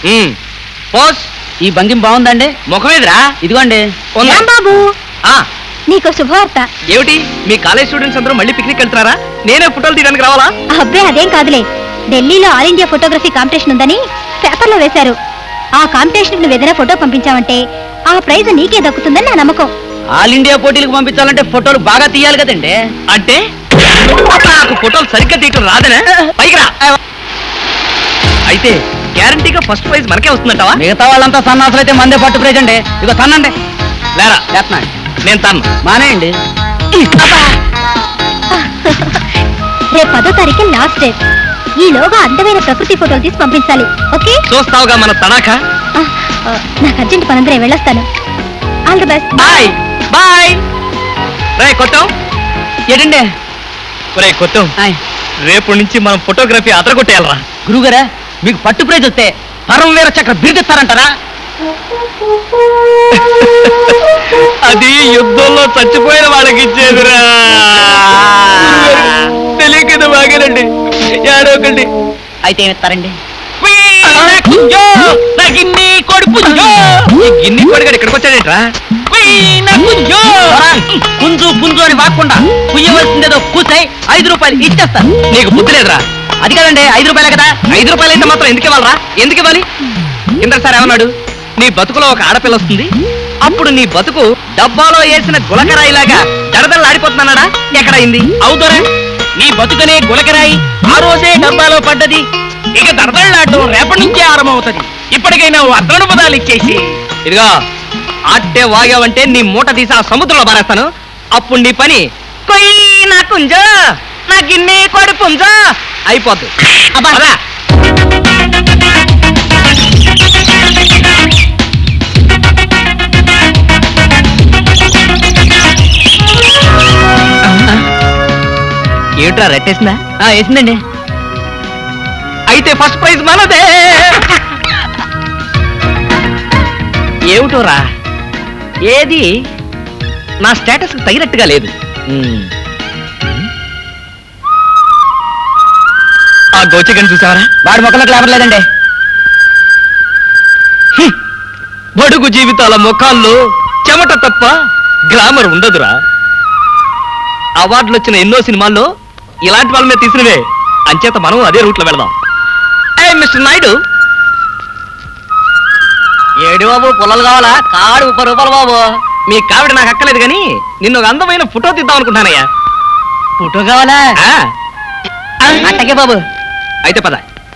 పోస్. ఈ భంగిం బాగుందండి. ముఖం ఎదురా ఇదిగోండి. బాబు నీకు శుభవార్త. ఏమిటి, మీ కాలేజ్ స్టూడెంట్స్ అందరూ మళ్ళీ పిక్నిక్ వెళ్తున్నారా? నేనే ఫోటోలు తీయడానికి రావాలా? అబ్బే అదేం కాదులే, ఢిల్లీలో ఆల్ ఇండియా ఫోటోగ్రఫీ కాంపిటీషన్ ఉందని పేపర్లో వేశారు. ఆ కాంపిటీషన్ నువ్వు ఏదైనా ఫోటో పంపించావంటే ఆ ప్రైజ్ నీకే దక్కుతుందని నా నమ్మకం. ఆల్ ఇండియా పోటీలకు పంపించాలంటే ఫోటోలు బాగా తీయాలి కదండి. అంటే నాకు ఫోటోలు సరిగ్గా తీయటం రాదనే? పైకి రా. అయితే గ్యారంటీగా ఫస్ట్ ప్రైజ్ మనకే వస్తుందంటావా? మిగతా వాళ్ళంతా సన్నాసులు అయితే మందే పట్టు ప్రైజ్ అండి. ఇదిగో తన్నండి. లేరా చేస్తున్నా. నేను తన్ను. మానేయండి. రేపు 10వ తారీఖు లాస్ట్ డేట్. ఈలోగా అందమైన ప్రకృతి ఫోటోలు తీసి పంపించాలి. ఓకే? చూస్తావుగా మన తడాకా. నాకు అర్జెంట్ పనందరే వెళ్ళొస్తాను. All the best. Bye bye. రే కొత్తం ఏంటండి? రే కొత్తం, రేపు నుంచి మనం ఫోటోగ్రఫీ అదరగొట్టేయాలరా. గురువుగారా, మీకు పట్టు ప్రైజ్ వస్తే పరమవీర చక్ర బిరుదిస్తారంటారా? అది యుద్ధంలో చచ్చిపోయిన వాళ్ళకి ఇచ్చేదిరా. తెలియక బాగానండి. ఏడోకండి. అయితే ఏమిస్తారండి? గిన్ని కొడుగాడు ఇక్కడికి వచ్చాడేట్రా? పుంజు పుంజు అని వాక్కుండా పుయ్యవలసిందేదో కూసాయి 5 రూపాయలు ఇచ్చేస్తా. నీకు బుద్ధి లేదురా? అది కదండి, 5 రూపాయలే కదా. 5 రూపాయలు అయితే మాత్రం ఎందుకు ఇవ్వాలరా? ఎందుకు ఇవ్వాలి? ఇంద్ర సార్ ఏమన్నాడు? నీ బతుకులో ఒక ఆడపిల్ల వస్తుంది, అప్పుడు నీ బతుకు డబ్బాలో వేసిన గులకరాయిలాగా దడదల్లాడిపోతున్నాడా? ఎక్కడైంది? అవుతారా? నీ బతుకనే గులకరాయి ఆ రోజే డబ్బాలో పడ్డది. ఇక దడదళ్ళాడటం రేపటి నుంచే ఆరంభమవుతుంది. ఇప్పటికైనా అర్ధన పదాలు ఇచ్చేసి ఇదిగా ఆట్టే వాగావంటే నీ మూట తీసి ఆ సముద్రంలో పారేస్తాను. అప్పుడు నీ పని కొయ్యి నా కుంజ నా గిన్నె కొడి పుంజ అయిపోద్ది. అబ్బా ఏమిట్రా రెట్టేసిందా? వేసిందండి. అయితే ఫస్ట్ ప్రైజ్ మనదే. ఏమిటోరా, ఏది నా స్టేటస్ తగినట్టుగా లేదు. ఆ గోచకని చూసావరా? వాడి మొక్కలకు లాభం లేదండి. బడుగు జీవితాల ముఖాల్లో చెమట తప్ప గ్లామర్ ఉండదురా. అవార్డులు వచ్చిన ఎన్నో సినిమాల్లో ఇలాంటి వాళ్ళ మీద తీసినవే. అంచేత మనం అదే రూట్లో వెళదాం. మిస్టర్ నాయుడు. ఏడు బాబు, పుల్లలు కావాలా? కాడు 30 రూపాయలు బాబు. మీ కావిడ నాకు అక్కలేదు కానీ నిన్ను ఒక అందమైన ఫోటో తీద్దాం అనుకుంటానయ్యా. ఫోటో కావాలా? అట్టకే బాబు. అయితే పద.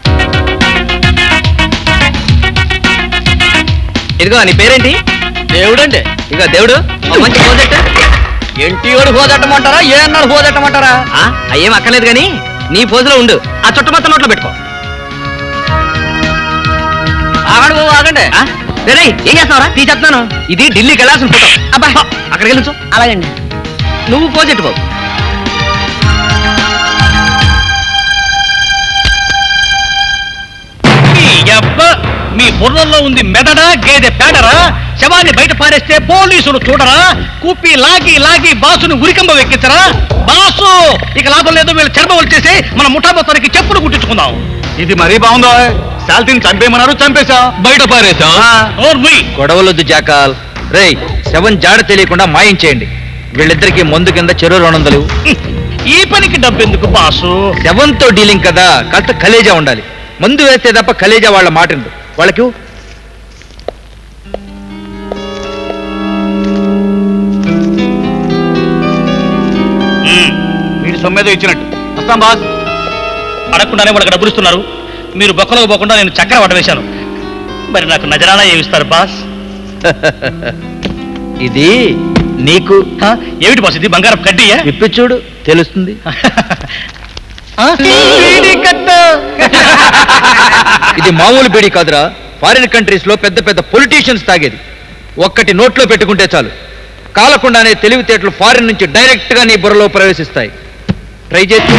ఇదిగో నీ పేరేంటి? దేవుడండి. ఇదిగో దేవుడు, మంచి పోజెట్. ఎన్టీఓడు పోజెట్టమంటారా, ఏన్నాడు పోజెట్టమంటారా? అయ్యేం అక్కర్లేదు కానీ నీ పోజులో ఉండు. ఆ చుట్టుపక్కల నోట్లో పెట్టుకో. ఆగండి బాబు ఆగండి. ఏం చేస్తున్నారా? తీసేస్తున్నాను. ఇది ఢిల్లీకి వెళ్ళాల్సిన ఫోటో. అబ్బా అక్కడికి వెళ్ళచ్చు. అలాగండి. నువ్వు పోజెట్టు బాబు. మీ బుర్రల్లో ఉంది మెదడా గేదె పేడరా? శవాన్ని బయట పారేస్తే పోలీసులు చూడరా? కూపి లాగి లాగి బాసుని ఉరికంబ వెక్కించరా? బాసు ఇక లాభం లేదు, వీళ్ళు చర్మ వచ్చేసి మన ముఠా మొత్తానికి చెప్పులు కుట్టించుకుందాం. ఇది మరీ బాగుందో. శాల్తీని చంపేయమన్నారు, చంపేశా, బయట పారేశా. గొడవలొద్దు జాకాల్. రేయ్, శవం జాడ తెలియకుండా మాయించేయండి. వీళ్ళిద్దరికి మందు కింద చెరువు 200. ఈ పనికి డబ్బెందుకు బాసు? శవంతో డీలింగ్ కదా, కాస్త కలేజా ఉండాలి. మందు వేస్తే తప్ప కలేజా వాళ్ళ మాట వాళ్ళకి. వీడి సొమ్మేదో ఇచ్చినట్టు. వస్తాం బాస్. అడగకుండానే వాళ్ళకి డబ్బులు ఇస్తున్నారు. మీరు బొక్కలకు పోకుండా నేను చక్కెర వడ్డ వేశాను. మరి నాకు నజరానా ఏమిస్తారు బాస్? ఇది నీకు. ఏమిటి బాస్ ఇది? బంగారం కడ్డీయా? ఇప్పి చూడు తెలుస్తుంది. ఇది మామూలు బీడీ కాదురా. ఫారిన్ కంట్రీస్ లో పెద్ద పెద్ద పొలిటీషియన్స్ తాగేది. ఒక్కటి నోట్లో పెట్టుకుంటే చాలు, కాలకుండానే తెలివితేటలు ఫారిన్ నుంచి డైరెక్ట్ గా నీ బుర్రలో ప్రవేశిస్తాయి. ట్రై చేసి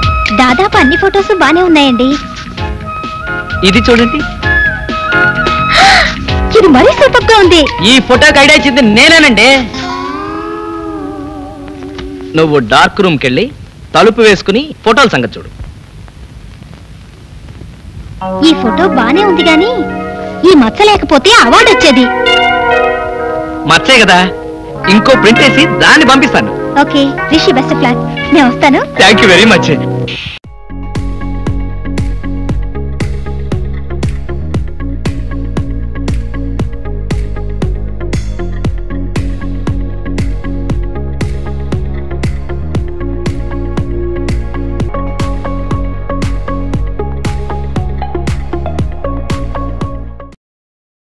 దాదాపు అన్ని ఫొటోస్ బానే ఉన్నాయండి. ఇది చూడండి. ఇది మరీ సూపర్ గా ఉంది. ఈ ఫోటోకి ఐడియా ఇచ్చింది నేనేనండి. నువ్వు డార్క్ రూమ్ కెళ్ళి తలుపు వేసుకుని ఫోటోల సంగతి చూడు. ఈ ఫోటో బానే ఉంది గాని ఈ మచ్చ లేకపోతే అవార్డు వచ్చేది. మచ్చే కదా, ఇంకో ప్రింట్ వేసి దాన్ని పంపిస్తాను. Okay, Rishi best flat. నేను వస్తాను. Thank you very much.